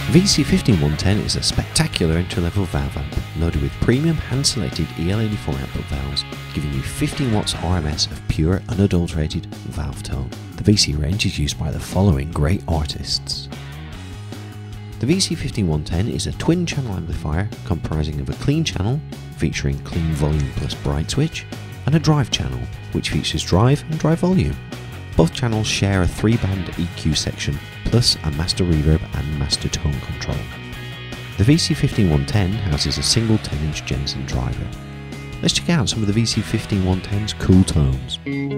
VC15-110 is a spectacular entry-level valve amp loaded with premium hand-selected EL84 output valves, giving you 15 watts RMS of pure unadulterated valve tone. The VC range is used by the following great artists. The VC15-110 is a twin-channel amplifier comprising of a clean channel, featuring clean volume plus bright switch, and a drive channel, which features drive and drive volume. Both channels share a 3-band EQ section, plus a master reverb and master tone control. The VC15-110 houses a single 10-inch Jensen driver. Let's check out some of the VC15-110's cool tones.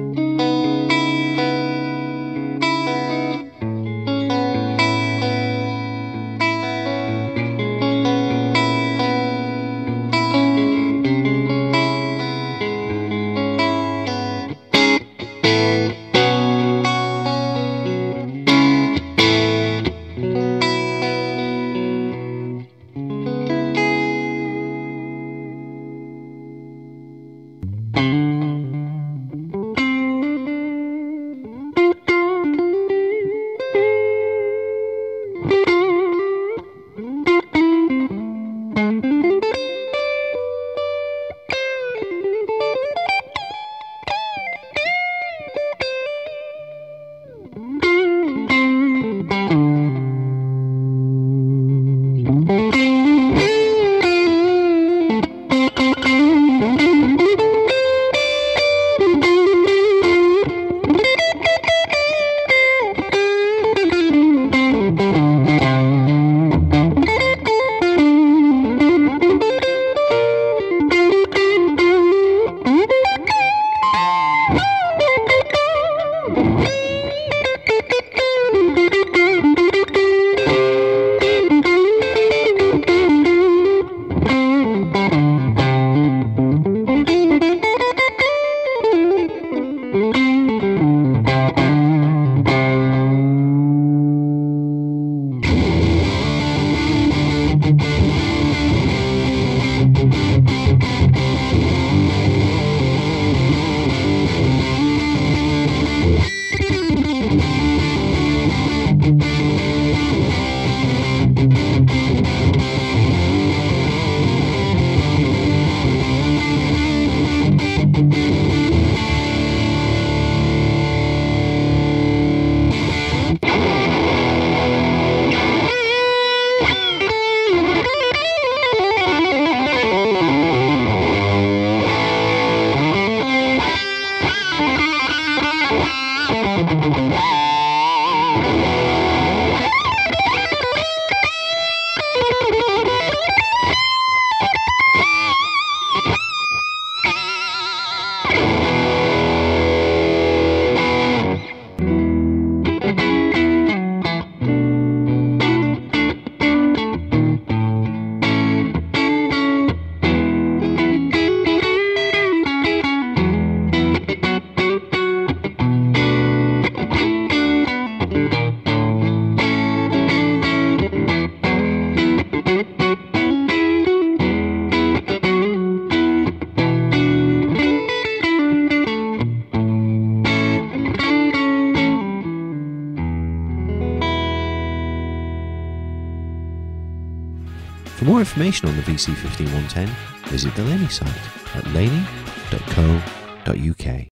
For more information on the VC15-110, visit the Laney site at laney.co.uk.